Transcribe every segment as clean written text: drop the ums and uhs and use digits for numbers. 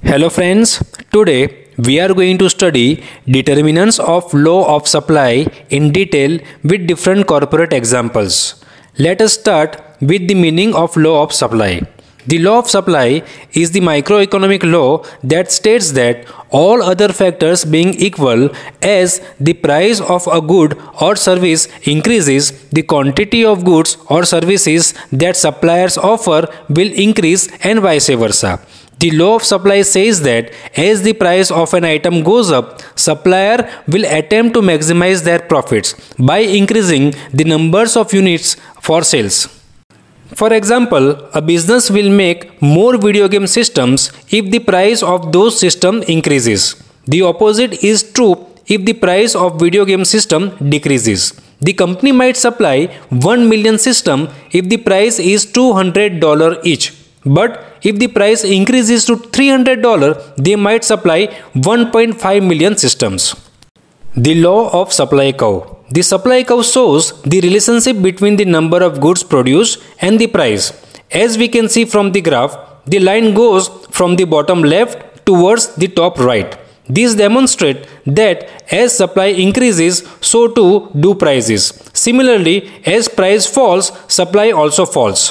Hello friends, today we are going to study determinants of law of supply in detail with different corporate examples. Let us start with the meaning of law of supply. The law of supply is the microeconomic law that states that all other factors being equal, as the price of a good or service increases, the quantity of goods or services that suppliers offer will increase and vice versa. The law of supply says that as the price of an item goes up, supplier will attempt to maximize their profits by increasing the numbers of units for sales. For example, a business will make more video game systems if the price of those systems increases. The opposite is true if the price of video game system decreases. The company might supply 1 million systems if the price is $200 each. But if the price increases to $300, they might supply 1.5 million systems. The law of supply curve. The supply curve shows the relationship between the number of goods produced and the price. As we can see from the graph, the line goes from the bottom left towards the top right. This demonstrates that as supply increases, so too do prices. Similarly, as price falls, supply also falls.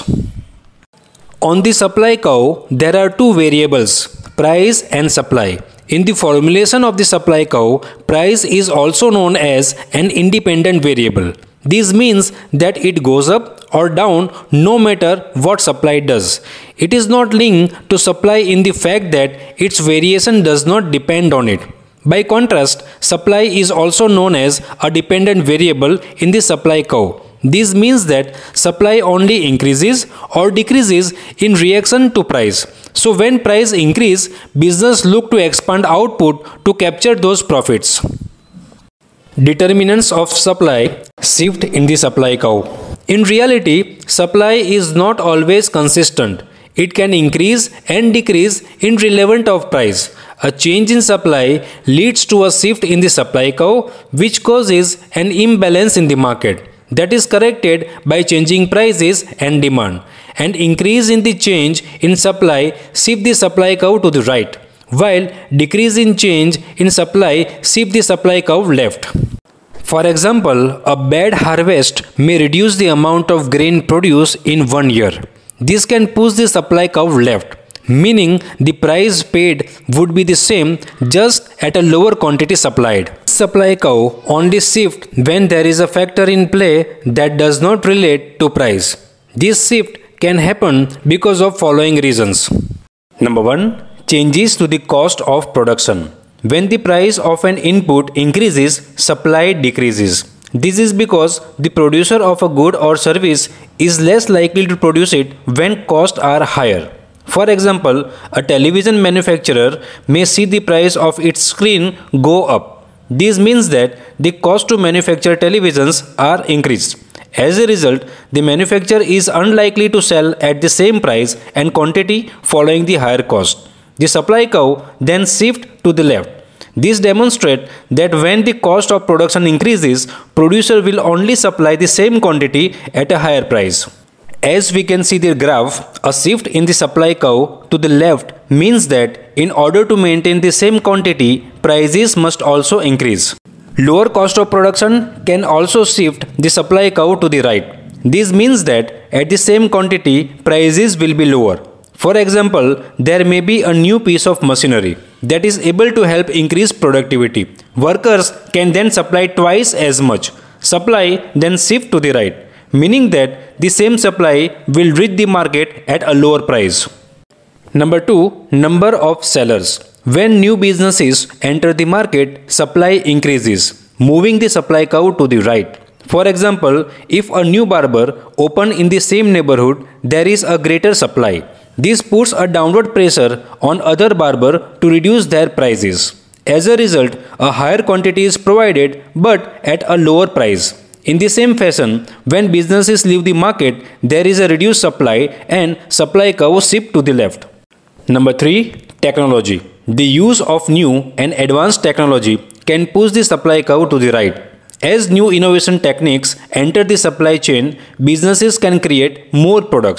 On the supply curve, there are two variables, price and supply. In the formulation of the supply curve, price is also known as an independent variable. This means that it goes up or down no matter what supply does. It is not linked to supply in the fact that its variation does not depend on it. By contrast, supply is also known as a dependent variable in the supply curve. This means that supply only increases or decreases in reaction to price. So when price increase, business look to expand output to capture those profits. Determinants of supply shift in the supply curve. In reality, supply is not always consistent. It can increase and decrease irrelevant of price. A change in supply leads to a shift in the supply curve, which causes an imbalance in the market. That is corrected by changing prices and demand. And increase in the change in supply shift the supply curve to the right, while decrease in change in supply shift the supply curve left. For example, a bad harvest may reduce the amount of grain produced in 1 year. This can push the supply curve left, meaning the price paid would be the same just at a lower quantity supplied. Supply curve only shifts when there is a factor in play that does not relate to price. This shift can happen because of following reasons. Number 1. Changes to the cost of production. When the price of an input increases, supply decreases. This is because the producer of a good or service is less likely to produce it when costs are higher. For example, a television manufacturer may see the price of its screen go up. This means that the cost to manufacture televisions are increased. As a result, the manufacturer is unlikely to sell at the same price and quantity following the higher cost. The supply curve then shifts to the left. This demonstrates that when the cost of production increases, producer will only supply the same quantity at a higher price. As we can see the graph, a shift in the supply curve to the left means that in order to maintain the same quantity, prices must also increase. Lower cost of production can also shift the supply curve to the right. This means that at the same quantity, prices will be lower. For example, there may be a new piece of machinery that is able to help increase productivity. Workers can then supply twice as much. Supply then shift to the right, meaning that the same supply will reach the market at a lower price. Number 2. Number of sellers. When new businesses enter the market, supply increases, moving the supply curve to the right. For example, if a new barber opens in the same neighborhood, there is a greater supply. This puts a downward pressure on other barbers to reduce their prices. As a result, a higher quantity is provided but at a lower price. In the same fashion, when businesses leave the market, there is a reduced supply and supply curve shift to the left. Number 3. Technology. The use of new and advanced technology can push the supply curve to the right. As new innovation techniques enter the supply chain, businesses can create more products.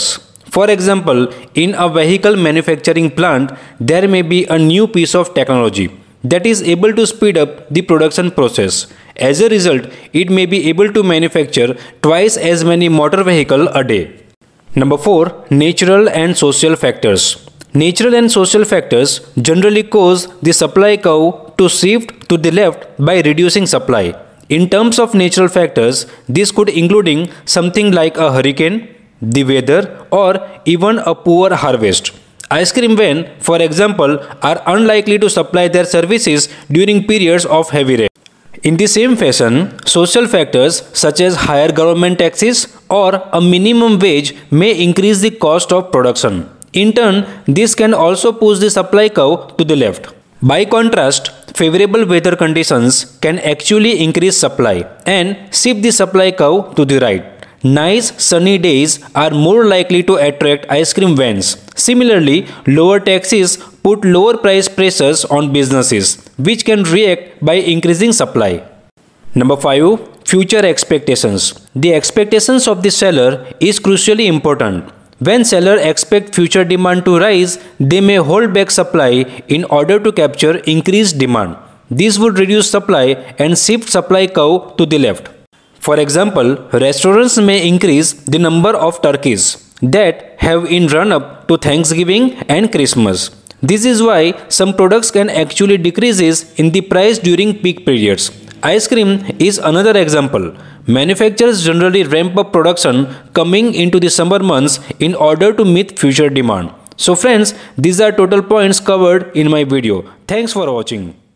For example, in a vehicle manufacturing plant, there may be a new piece of technology that is able to speed up the production process. As a result, it may be able to manufacture twice as many motor vehicles a day. Number 4. Natural and social factors. Natural and social factors generally cause the supply curve to shift to the left by reducing supply. In terms of natural factors, this could including something like a hurricane, the weather, or even a poor harvest. Ice cream vans, for example, are unlikely to supply their services during periods of heavy rain. In the same fashion, social factors such as higher government taxes or a minimum wage may increase the cost of production. In turn, this can also push the supply curve to the left. By contrast, favorable weather conditions can actually increase supply and shift the supply curve to the right. Nice sunny days are more likely to attract ice cream vans. Similarly, lower taxes put lower price pressures on businesses, which can react by increasing supply. Number 5. Future expectations. The expectations of the seller is crucially important. When sellers expect future demand to rise, they may hold back supply in order to capture increased demand. This would reduce supply and shift supply curve to the left. For example, restaurants may increase the number of turkeys that have in run-up to Thanksgiving and Christmas. This is why some products can actually decrease in the price during peak periods. Ice cream is another example. Manufacturers generally ramp up production coming into the summer months in order to meet future demand. So friends, these are total points covered in my video. Thanks for watching.